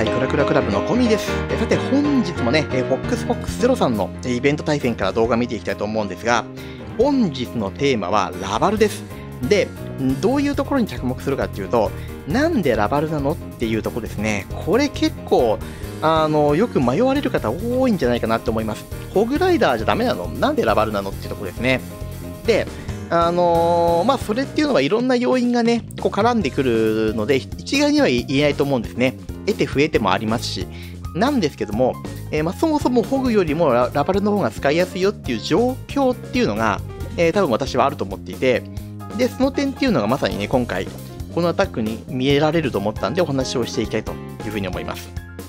歳クラクラクラブのコミです。さて本日もね、FoxFox0 さんのイベント対戦から動画見ていきたいと思うんですが、本日のテーマはラバルです。で、どういうところに着目するかっていうと、なんでラバルなのっていうところですね。これ結構、よく迷われる方多いんじゃないかなと思います。ホグライダーじゃダメなの？なんでラバルなのっていうところですね。で、それっていうのはいろんな要因がね、こう絡んでくるので、一概には言えないと思うんですね。得て増えてもありますし。なんですけども、そもそもホグよりもラバルの方が使いやすいよっていう状況っていうのが、多分私はあると思っていて、で、その点っていうのがまさにね、今回、このアタックに見えられると思ったんでお話をしていきたいというふうに思います。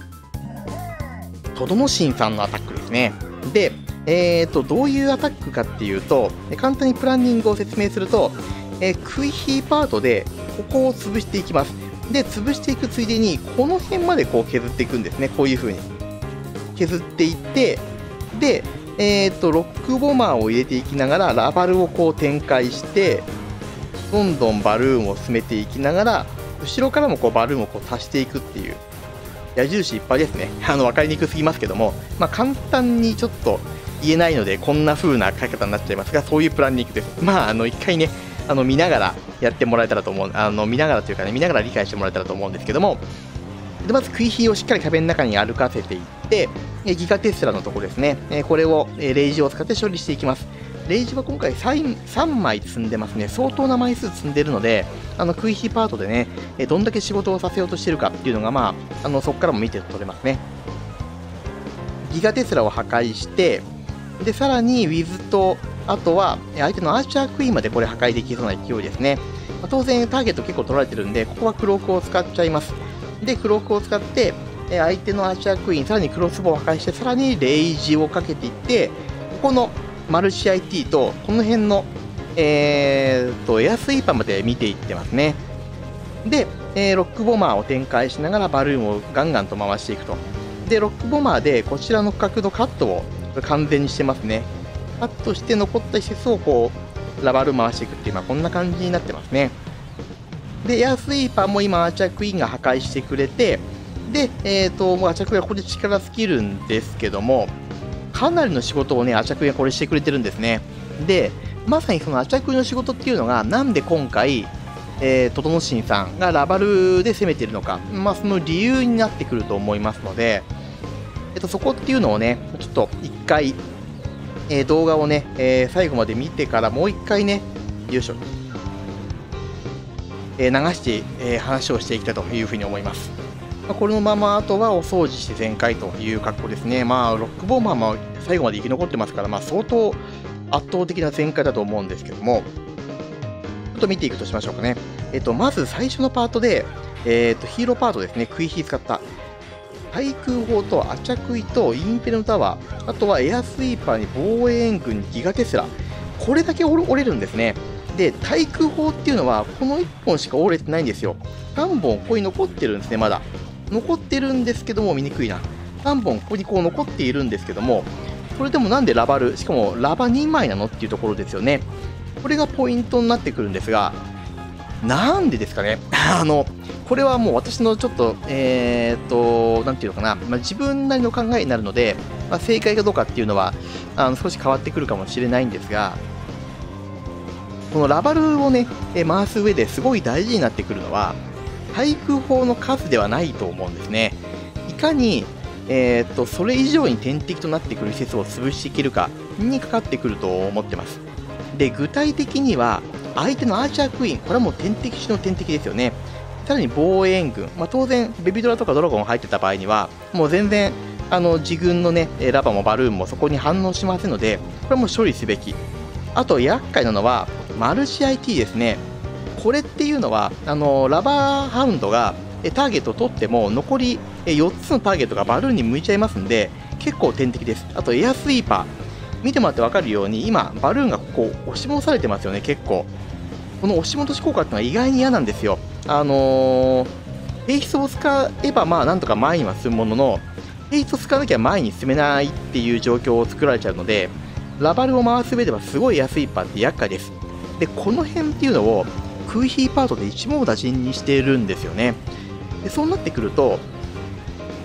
トドノシンさんのアタックですね。で、どういうアタックかっていうと、簡単にプランニングを説明すると、クイヒーパートでここを潰していきます。で、潰していくついでに、この辺までこう削っていくんですね。こういう風に。削っていって、で、ロックボマーを入れていきながら、ラバルをこう展開して、どんどんバルーンを進めていきながら、後ろからもこうバルーンをこう足していくっていう、矢印いっぱいですね。分かりにくすぎますけども、簡単にちょっと言えないので、こんな風な書き方になっちゃいますが、そういうプランニングです。一回ね、見ながらやってもらえたらと思う、見ながらというかね、見ながら理解してもらえたらと思うんですけども、でまずクイヒーをしっかり壁の中に歩かせていって、ギガテスラのところですね、これをレイジを使って処理していきます。レイジは今回3枚積んでますね。相当な枚数積んでるので、クイヒーパートでね、どんだけ仕事をさせようとしてるかっていうのが、そこからも見て取れますね。ギガテスラを破壊して、で、さらにウィズと、あとは相手のアーチャークイーンまでこれ破壊できそうな勢いですね。当然ターゲット結構取られてるんで、ここはクロークを使っちゃいます。で、クロークを使って、相手のアーチャークイーン、さらにクロスボウを破壊して、さらにレイジをかけていって、ここのマルチ IT と、この辺の、エアスイーパーまで見ていってますね。で、ロックボマーを展開しながらバルーンをガンガンと回していくと。で、ロックボマーでこちらの角度カットを完全にしてますね。カットして残った施設をこう、ラバル回していくっていう、こんな感じになってますね。で、エアスイーパーも今、アーチャークイーンが破壊してくれて、で、もうアーチャークイーンはここで力尽きるんですけども、かなりの仕事をね、アーチャークイーンはこれしてくれてるんですね。で、まさにそのアーチャークイーンの仕事っていうのが、なんで今回、トドノシンさんがラバルで攻めているのか、その理由になってくると思いますので、そこっていうのをね、ちょっと一回、動画をね、最後まで見てからもう一回ね、よいしょ、流して、話をしていきたいというふうに思います。これのままあとはお掃除して全開という格好ですね。ロックボーマーも最後まで生き残ってますから、相当圧倒的な全開だと思うんですけども、ちょっと見ていくとしましょうかね。まず最初のパートで、ヒーローパートですね、クイヒー使った。対空砲とアチャクイとインペルのタワー、あとはエアスイーパーに防衛援軍にギガテスラ。これだけ折れるんですね。で、対空砲っていうのはこの1本しか折れてないんですよ。3本ここに残ってるんですね、まだ。残ってるんですけども、見にくいな。3本ここにこう残っているんですけども、それでもなんでラバル、しかもラバ2枚なのっていうところですよね。これがポイントになってくるんですが、なんでですかね。これはもう私のちょっと、なんていうのかな、自分なりの考えになるので、正解かどうかっていうのは、少し変わってくるかもしれないんですが、このラバルをね、回す上ですごい大事になってくるのは、対空砲の数ではないと思うんですね。いかに、それ以上に天敵となってくる施設を潰していけるかにかかってくると思ってます。で、具体的には、相手のアーチャークイーン、これはもう天敵中の天敵ですよね。さらに防衛援軍、当然、ベビドラとかドラゴンが入ってた場合には、もう全然、自軍のね、ラバもバルーンもそこに反応しませんので、これはもう処理すべき。あと、厄介なのは、マルチ IT ですね。これっていうのは、ラバーハウンドがターゲットを取っても、残り4つのターゲットがバルーンに向いちゃいますんで、結構天敵です。あと、エアスイーパー。見てもらって分かるように、今、バルーンがここ、押し戻されてますよね、結構。この押し戻し効果っていうのは意外に嫌なんですよ。ヘイストを使えば、なんとか前には進むものの、ヘイストを使わなきゃ前に進めないっていう状況を作られちゃうので、ラバルを回す上ではすごい安いパーって厄介です。で、この辺っていうのを、クイヒーパートで一網打尽にしているんですよね。でそうなってくると、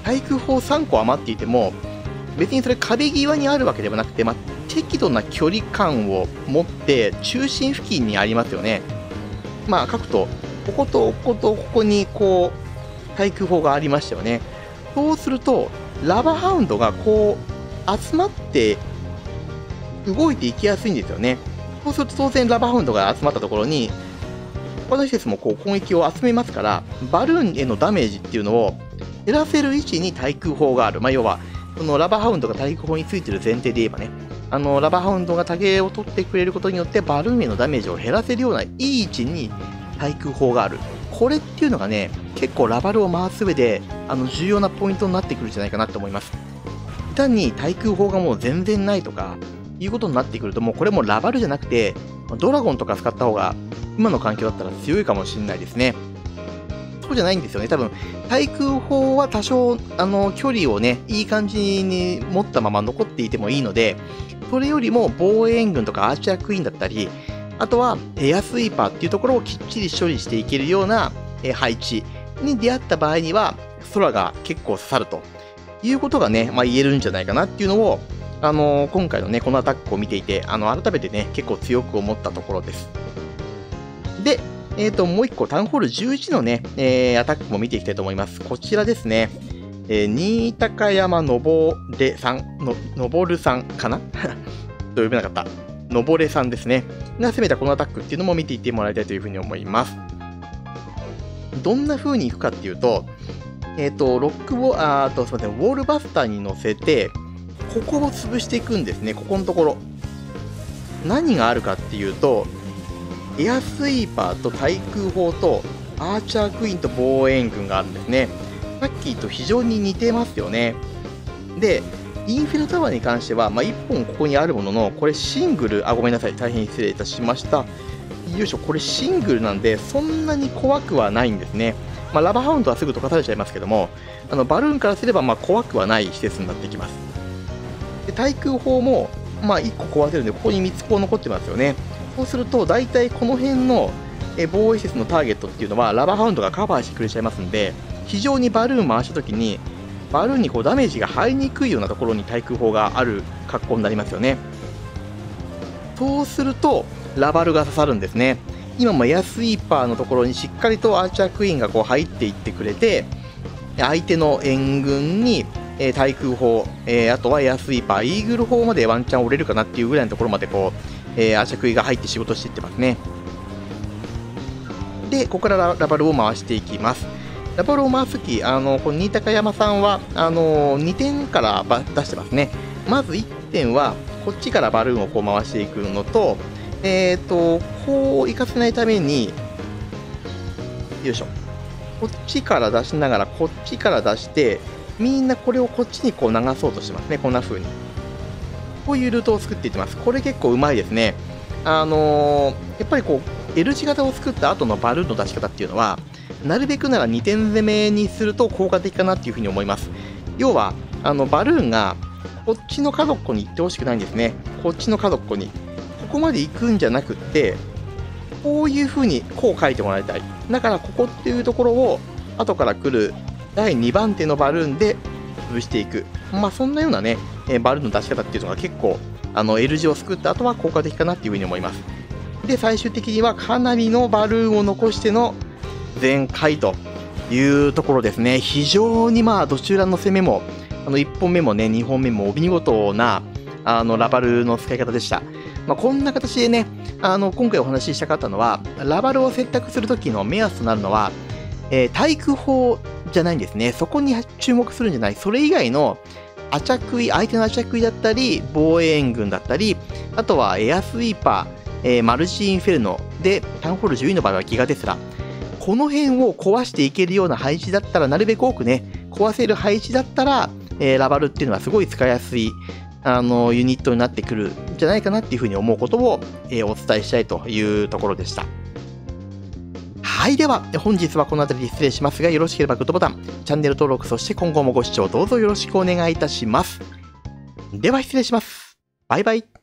対空砲3個余っていても、別にそれ壁際にあるわけではなくて、適度な距離感を持って中心付近にありますよね。書くと、こことこことここにこう、対空砲がありましたよね。そうすると、ラバーハウンドがこう、集まって動いていきやすいんですよね。そうすると当然ラバーハウンドが集まったところに、他の施設もこう攻撃を集めますから、バルーンへのダメージっていうのを減らせる位置に対空砲がある。要は、そのラバーハウンドが対空砲についてる前提で言えばね、ラバーハウンドがタゲを取ってくれることによって、バルーンへのダメージを減らせるようないい位置に対空砲がある。これっていうのがね、結構ラバルを回す上で、重要なポイントになってくるんじゃないかなと思います。単に対空砲がもう全然ないとか、いうことになってくると、もうこれもラバルじゃなくて、ドラゴンとか使った方が、今の環境だったら強いかもしれないですね。そうじゃないんですよね。多分、対空砲は多少、距離をね、いい感じに持ったまま残っていてもいいので、それよりも防衛援軍とかアーチャークイーンだったり、あとはエアスイーパーっていうところをきっちり処理していけるような配置に出会った場合には、空が結構刺さるということがね、言えるんじゃないかなっていうのを、今回のね、このアタックを見ていて、改めてね、結構強く思ったところです。で、もう一個、タウンホール11のね、アタックも見ていきたいと思います。こちらですね。新高山のぼれさん、のぼるさんかなと呼べなかった。のぼれさんですね。が攻めたこのアタックっていうのも見ていってもらいたいというふうに思います。どんな風にいくかっていうと、ロックウォールバスターに乗せて、ここを潰していくんですね。ここのところ。何があるかっていうと、エアスイーパーと対空砲とアーチャークイーンと防衛軍があるんですね。さっきと非常に似てますよね。で、インフェルタワーに関しては、1本ここにあるものの、これシングル、ごめんなさい、大変失礼いたしました。よいしょ、これシングルなんで、そんなに怖くはないんですね。ラバーハウンドはすぐ溶かされちゃいますけども、バルーンからすれば怖くはない施設になってきます。で対空砲も、1個壊せるんで、ここに3つこう残ってますよね。そうすると、大体この辺の防衛施設のターゲットっていうのは、ラバーハウンドがカバーしてくれちゃいますんで、非常にバルーン回したときに、バルーンにこうダメージが入りにくいようなところに対空砲がある格好になりますよね。そうすると、ラバルが刺さるんですね。今もエアスイーパーのところにしっかりとアーチャークイーンがこう入っていってくれて、相手の援軍に対空砲、あとはエアスイーパー、イーグル砲までワンチャン折れるかなっていうぐらいのところまでこう、アーチャークイーンが入って仕事していってますね。で、ここからラバルを回していきます。ラバルを回すとき、この新高山さんは、2点から出してますね。まず1点は、こっちからバルーンをこう回していくのと、こう行かせないために、よいしょ。こっちから出しながら、こっちから出して、みんなこれをこっちにこう流そうとしてますね。こんな風に。こういうルートを作っていってます。これ結構うまいですね。やっぱりこう、L 字型を作った後のバルーンの出し方っていうのは、なるべくなら2点攻めにすると効果的かなっていうふうに思います。要は、バルーンがこっちの角っこに行ってほしくないんですね。こっちの角っこに。ここまで行くんじゃなくって、こういうふうにこう書いてもらいたい。だからここっていうところを後から来る第2番手のバルーンで潰していく。そんなようなね、バルーンの出し方っていうのが結構L 字を作った後は効果的かなっていうふうに思います。で、最終的にはかなりのバルーンを残しての全開というところですね。非常にどちらの攻めも1本目もね2本目もお見事なラバルの使い方でした。こんな形でね今回お話ししたかったのは、ラバルを選択するときの目安となるのは、対空砲じゃないんですね。そこに注目するんじゃない。それ以外のアチャクイ、相手のアチャクイだったり防衛援軍だったり、あとはエアスイーパー、マルチインフェルノで、タウンホール12の場合はギガテスラ、この辺を壊していけるような配置だったら、なるべく多くね壊せる配置だったら、ラバルっていうのはすごい使いやすいユニットになってくるんじゃないかなっていうふうに思うことを、お伝えしたいというところでした。はい、では本日はこの辺りで失礼しますが、よろしければグッドボタン、チャンネル登録、そして今後もご視聴どうぞよろしくお願いいたします。では失礼します。バイバイ。